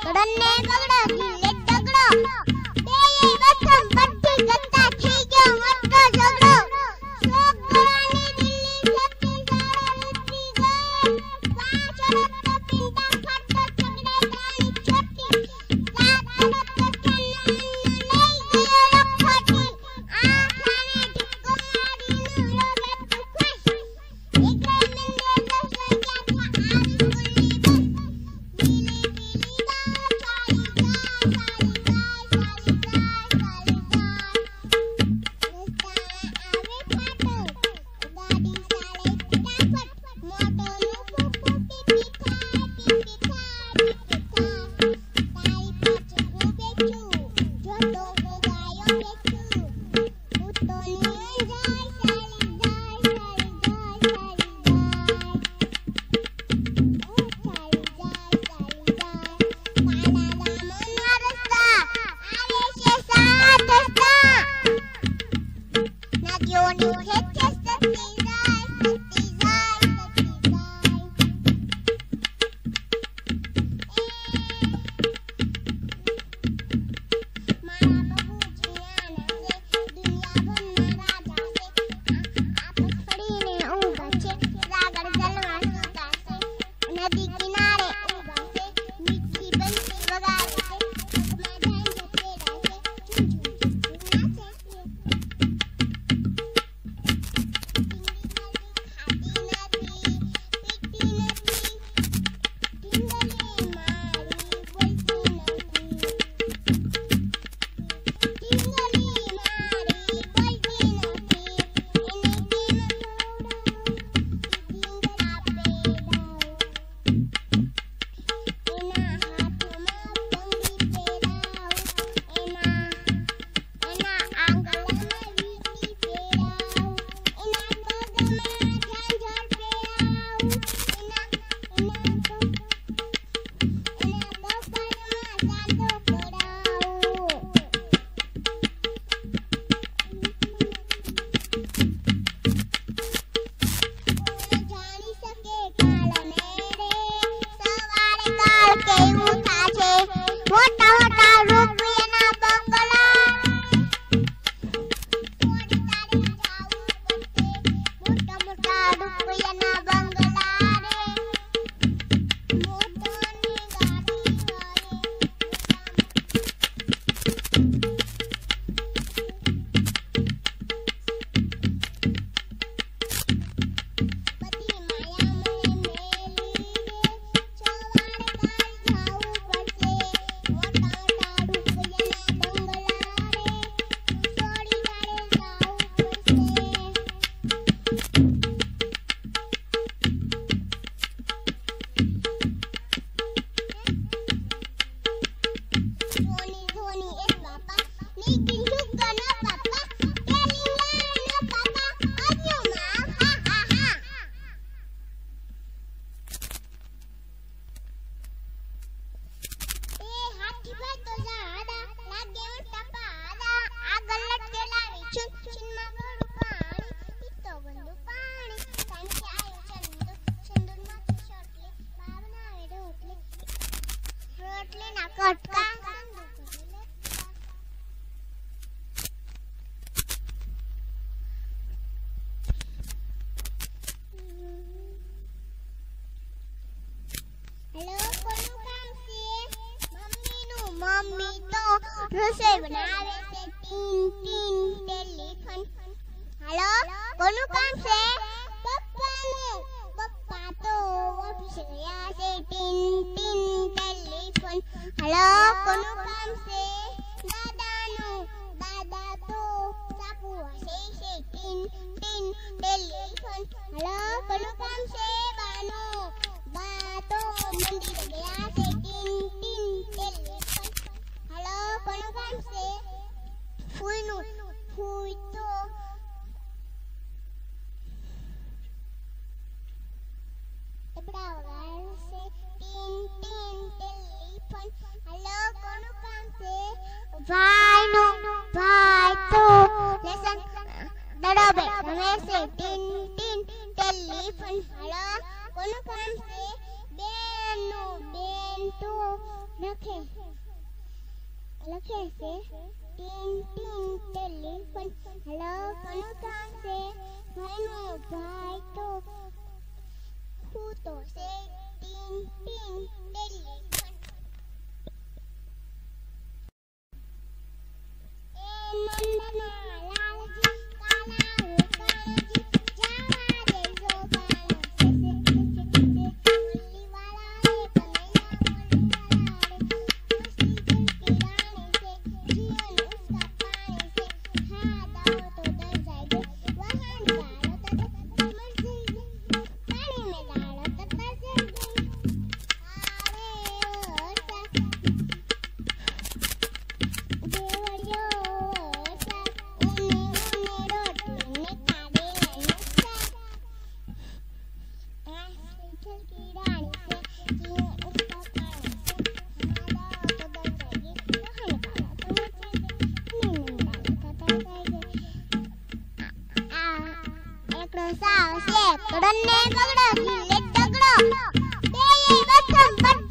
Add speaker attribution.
Speaker 1: કડને બગડો ગીલે ડગડો બેય વસમ બધી ગત્તા થઈ ગયો મોટો ઝઘડો શોક ગળાની દિલ્હી છેપી સારે ઉતરી ગઈ પાંચ રત્તો પિંડા ફાટો ચગડે ગાણી છોટી સાત રત્તો કેનો લઈ ગયો રખોટી આ ખાને ઢીકો મારીને રોગે તું ખુશ એક મંદે દસ વાગ્યા થા આવી ગુલ્લી બસ બીલી બીલી દા ચાલી રસોઈ બનાવે છે ટીન ટીન ટેલિફોન હેલો કોનું કામ છે પપ્પાનું પપ્પા તો ઓફિસે ગયા છે ટીન ટીન ટેલિફોન હેલો કોનું કામ છે દાદાનું દાદા તો સાપુ હશે છે ટીન ટીન ટેલિફોન હેલો કોનું કામ છે બાનું બા તો મંદિરે ગયા છે ટીન ટીન ટેલિફોન હેલો કોનું કામ છે ફૂઈનું ફૂઈ તો બડા વગાડે છે ટીન ટીન ટેલિફોન હેલો કોનું કામ છે ભાઈનું ભાઈ તો લેસન દડોબે રમે છે ટીન ટીન ટેલિફોન હેલો કોનું કામ છે બેન नो बेन तो रखे लखे से टीन टीन टेलीफोन हेलो फोन कहाँ से भाई भाई तो फूटो से टीन टीन टेलीफोन ए नंदना लाल जी काला हो काला जी जावा दे जो गाना से मुरली वाला है कन्हैया मुरली वाला है मस्ती दिल की रानी से जीवन उसका पानी से हाथ आओ तो डर जाएंगे वहाँ डालो तो मर जाएंगे पानी में डालो तो तर जाएंगे अरे ओसा देवरियो ओसा उन्नी उन्नी रोटी में काढ़े नुस्खा दिल की रानी से जीवन उसका पानी से हाथ आओ तो डर जाएंगे वहाँ डालो तो मर जाएंगे नींद में डालो तो तर जाएंगे એકડો સાવ છે કડને બગડો ગીલે તગડો બે વસમ